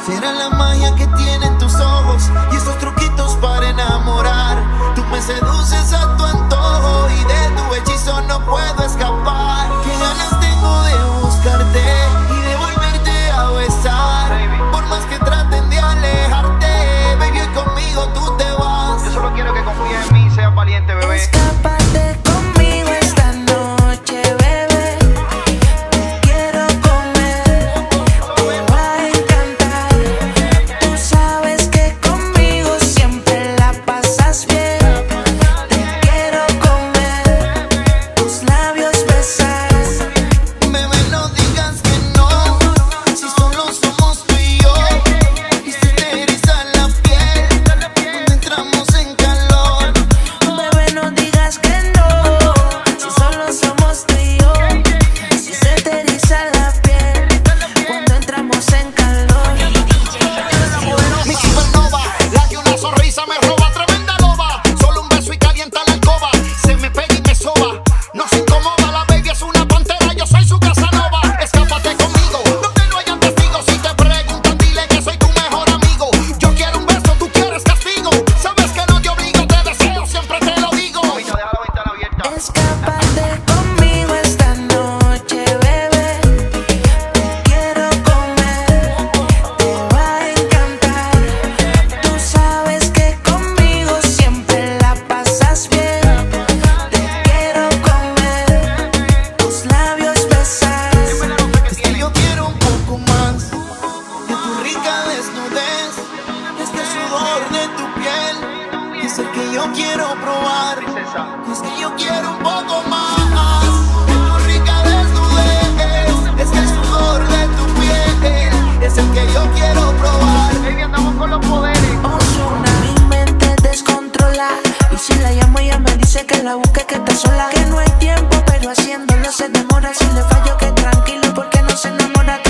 Será la magia que tienen tus ojos y esos truquitos para enamorar. Tú me seduces a tu antojo y de tu hechizo no puedo escapar. Qué ganas tengo de buscarte y de volverte a besar. Por más que traten de alejarte, baby, hoy conmigo tú te vas. Yo solo quiero que confíes en mí y seas valiente, bebé. Escápate conmigo esta noche, bebé. Te quiero comer, te va a encantar. Tú sabes que conmigo siempre la pasas bien. Te quiero comer, tus labios besar. Bebé, no digas que no, si solo somos tú y yo. Y se te eriza la piel cuando entramos en calor. Bebé, no digas que no, si solo somos tú y yo. Si se te eriza la piel cuando entramos en calor. Mi supernova, la que una sonrisa me roba, tremenda loba. Solo un beso y calienta la alcoba. Se me pega y me soba, no se incomoda. La baby es una pantera, yo soy su Casanova. Escápate conmigo, donde no hayan testigos. Si te preguntan, dile que soy tu mejor amigo. Yo quiero un beso, tú quieres castigo. Sabes que no te obligo, te deseo, siempre te lo digo. Mamita, deja la ventana abierta. Escápate conmigo esta noche, bebé. Te quiero comer, te va a encantar. Tú sabes que conmigo siempre la pasas bien. Te quiero comer, tus labios besar. Es que yo quiero un poco más de tu rica desnudez, este sudor de tu piel. Es el que yo quiero probar. Princesa. Es que yo quiero un poco más de tu rica desnudez, es que el sudor de tu piel es el que yo quiero probar. Baby, andamos con los poderes. Ozuna, mi mente descontrola. Y si la llamo ella me dice que la busque, que está sola. Que no hay tiempo pero haciéndolo se demora. Si le fallo que tranquilo porque no se enamora.